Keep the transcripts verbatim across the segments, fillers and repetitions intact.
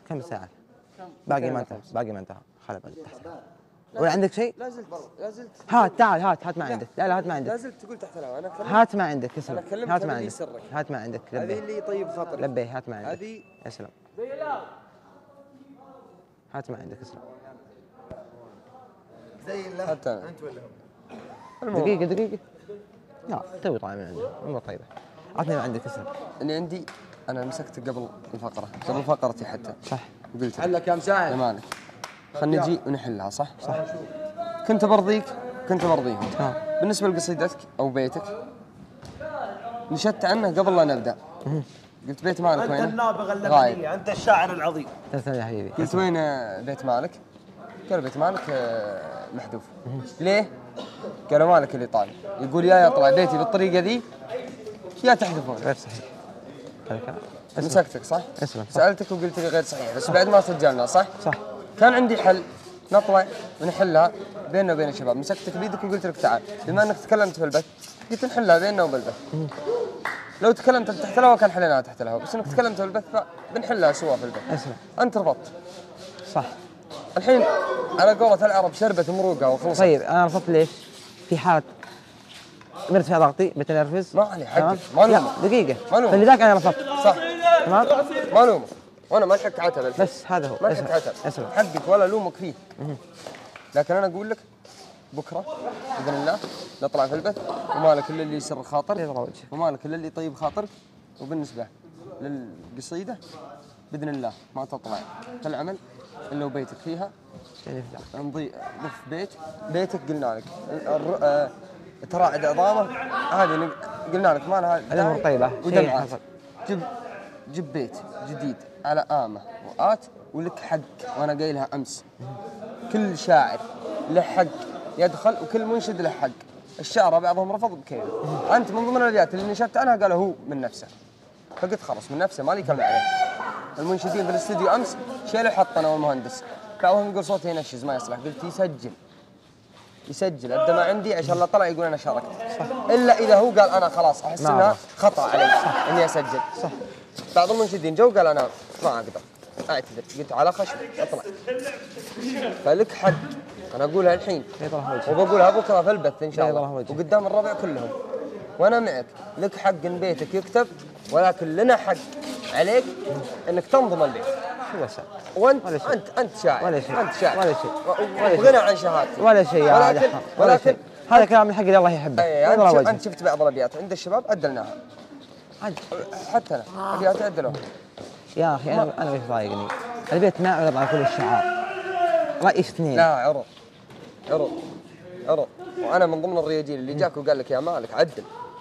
كم ساعة؟ باقي ما انتهى باقي ما انتهى خلها تحت. ولا عندك شيء؟ لا زلت لا زلت هات تعال هات هات ما عندك. لا لا هات ما عندك. لا زلت تقول تحت الهواء. انا كلمت هات ما عندك اسلم. هات ما عندك. هات ما عندك. هذه اللي طيب خاطري. لبي هات ما عندك. هذه اسلم. هات ما عندك اسلم. زي الله حتى انت ولا هو؟ دقيقة دقيقة. لا توي طالع من عنده امور طيبة. عطني ما عندك اسلم. اللي عندي انا مسكت قبل الفقرة قبل فقرتي حتى. صح. وقلت حلك يا مساعد. يا مالك خلينا نجي ونحلها صح؟ صح. كنت برضيك كنت برضيهم. ها. بالنسبة لقصيدتك او بيتك نشدت عنه قبل لا نبدا. قلت بيت مالك وين؟ انت النابغه اللبنيه، انت الشاعر العظيم. تسلم يا حبيبي. قلت وين بيت مالك؟ قال بيت مالك محذوف. ليه؟ قالوا مالك اللي طالع يقول يا يطلع بيتي بالطريقه ذي يا تحذفون. غير صحيح. مسكتك صح؟ اسلم. سالتك وقلت لي غير صحيح بس بعد ما سجلنا صح؟ صح. كان عندي حل نطلع ونحلها بيننا وبين الشباب. مسكتك بيدك وقلت لك تعال بما انك تكلمت في البث قلت نحلها بيننا وبالبث. لو تكلمت تحت الهواء كان حليناها تحت الهواء بس انك تكلمت في البث بنحلها سوا في البث. اسلم. انت رفضت. صح. الحين على قولة العرب شربت مروقه وخلصت. طيب انا رفضت ليش؟ في حالة مرتفع ضغطي بتنرفز. ما علي حقك معلومة. دقيقة. معلومة. فلذلك انا رفضت. صح. تمام؟ معلومة. وانا ما لحقت عتب. بس هذا هو. ما لحقت عتب. اسلم. حقك ولا لومك فيه. لكن انا اقول لك بكره باذن الله نطلع في البث ومالك الا اللي يسر خاطرك ومالك الا اللي يطيب خاطرك. وبالنسبه للقصيده باذن الله ما تطلع في العمل الا وبيتك فيها. نضيف بيت بيتك قلنا لك تراعد عظامه هذه قلنا لك ما لها الامور طيبه. ودمعات. جيب جيب بيت جديد على آمة وآت ولك حق. وانا قايلها امس كل شاعر له حق يدخل وكل منشد له حق. الشعراء بعضهم رفض بكيفه. انت من ضمن الابيات اللي نشدت عنها قال هو من نفسه فقلت خلاص من نفسه مالي كلام عليه. المنشدين في الاستديو امس شيلوا حطنا والمهندس بعضهم يقول صوتي ينشز ما يصلح. قلت يسجل يسجل الدمع عندي عشان لا طلع يقول انا شاركت. صح. الا اذا هو قال انا خلاص احس انها خطا علي صح. اني اسجل. صح. بعض المنشدين جو قال انا ما اقدر اعتذر. قلت على خشم اطلع. فلك حق انا اقولها الحين وبقولها بكره في البث ان شاء الله وقدام الربع كلهم وانا معك. لك حق ان بيتك يكتب ولكن لنا حق عليك انك تنظم البيت. شو بس وانت انت انت شاعر ولا شيء. انت شاعر ولا شيء. وغنى عن شهادتي ولا شيء يا ولكن ولكن هذا كلام الحق اللي الله يحبه. أنت, انت شفت بعض الابيات عند الشباب عدلناها حتى انا ابيات عدلوها. يا اخي انا انا ايش ضايقني؟ البيت ما عرض على كل الشعار. راي اثنين. لا عرض عرض عرض وانا من ضمن الرياجيل اللي جاك وقال لك يا مالك عدل.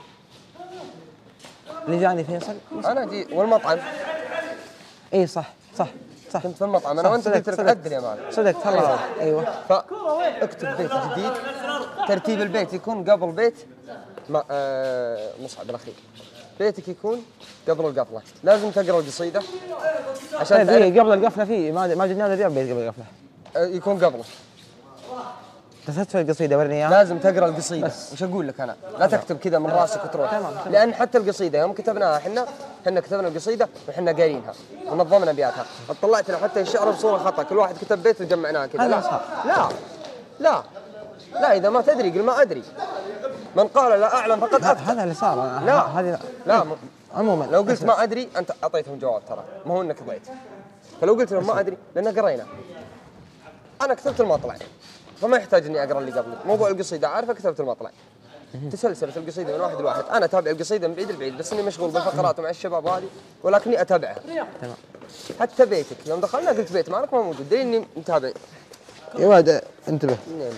اللي جاني فيصل انا جي والمطعم. اي صح صح صح. كنت في المطعم انا وانت قلت لك عدل يا مالك. صدقت والله. ايوه. فاكتب بيت جديد ترتيب البيت يكون قبل بيت آه مصعب الاخير. بيتك يكون قبل القفله. لازم تقرا القصيده عشان طيب قبل القفله في ما ما جبنا الرياض بيت قبل القفله. آه يكون قبله. تسجل القصيده ورني اياها. لازم تقرا القصيده. وش اقول لك انا؟ لا تكتب كذا من راسك وتروح. تمام. لان حتى القصيده يوم كتبناها احنا احنا كتبنا القصيده واحنا قايلينها ونظمنا ابياتها. طلعت لنا حتى الشعر بصوره خطا كل واحد كتب بيت وجمعناه كذا. لا لا لا لا اذا ما تدري قل ما ادري. من قال لا اعلم فقد افتى. هذا اللي صار. لا هذه لا عموما لو قلت ما ادري انت اعطيتهم جواب ترى ما هو انك ضيت. فلو قلت لهم ما ادري لان قرينا انا كتبت المطلع فما يحتاج اني اقرا اللي قبلي. موضوع القصيده عارفه كتبت المطلع. تسلسلت القصيده من واحد لواحد. انا اتابع القصيده من بعيد لبعيد بس اني مشغول بالفقرات ومع الشباب هذه ولكني اتابعها. تمام. حتى بيتك يوم دخلنا قلت بيت مالك ما موجود دليل اني متابع. يا ولد انتبه.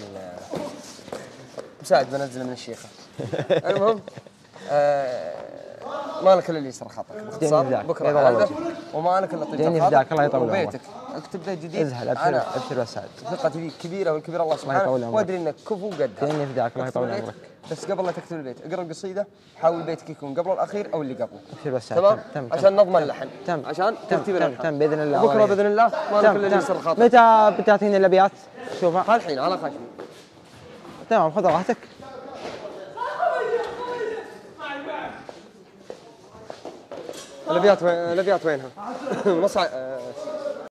مساعد بنزله من الشيخه. المهم آه مالك الا اللي يسر خطك باختصار بكره هذا ومالك الا طيب خاطرك الله يطول عمرك. وبيتك اكتب بيت جديد. ازهل ابشر ابشر وسعد. ثقتي فيك كبيره والكبير الله سبحانه وادري انك كفو قدها. جاني فداك الله يطول عمرك. بس قبل لا تكتب البيت اقرا القصيده حاول بيتك يكون قبل الاخير او اللي قبله. ابشر وسعد. تمام تم عشان نضمن اللحن. تم عشان ترتيب اللحن. تم باذن الله. بكره باذن الله مالك الا اللي يسر خاطرك. متى بتعطيني الابيات؟ شوفها الحين على خشمي. تمام خذ راحتك. الابيات وين الابيات وينها؟ مصعب